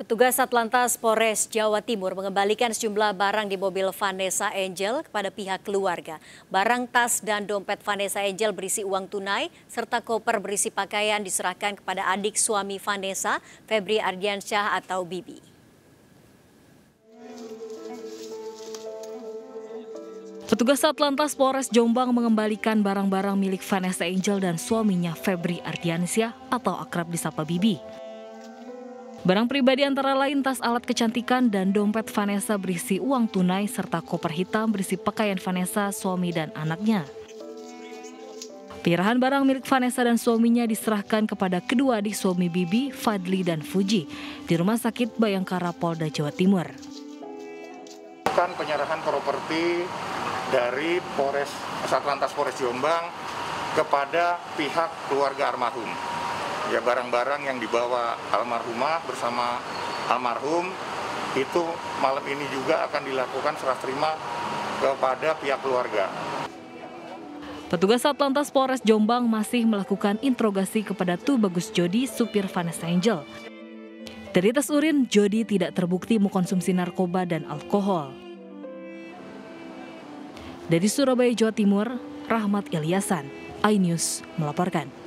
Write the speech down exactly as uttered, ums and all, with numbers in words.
Petugas Satlantas Polres Jawa Timur mengembalikan sejumlah barang di mobil Vanessa Angel kepada pihak keluarga. Barang tas dan dompet Vanessa Angel berisi uang tunai, serta koper berisi pakaian diserahkan kepada adik suami Vanessa, Febri Ardiansyah atau Bibi. Petugas Satlantas Polres Jombang mengembalikan barang-barang milik Vanessa Angel dan suaminya Febri Ardiansyah atau akrab disapa Bibi. Barang pribadi antara lain tas alat kecantikan dan dompet Vanessa berisi uang tunai serta koper hitam berisi pakaian Vanessa, suami dan anaknya. Penyerahan barang milik Vanessa dan suaminya diserahkan kepada kedua adik suami Bibi, Fadli dan Fuji, di Rumah Sakit Bayangkara Polda Jawa Timur. Bukan penyerahan properti dari Polres Satlantas Polres Jombang kepada pihak keluarga almarhum. Ya, barang-barang yang dibawa almarhumah bersama almarhum itu malam ini juga akan dilakukan serah terima kepada pihak keluarga. Petugas Satlantas Polres Jombang masih melakukan interogasi kepada Tubagus Jody, supir Vanessa Angel. Dari tes urin, Jody tidak terbukti mengkonsumsi narkoba dan alkohol. Dari Surabaya, Jawa Timur, Rahmat Ilyasan, iNews melaporkan.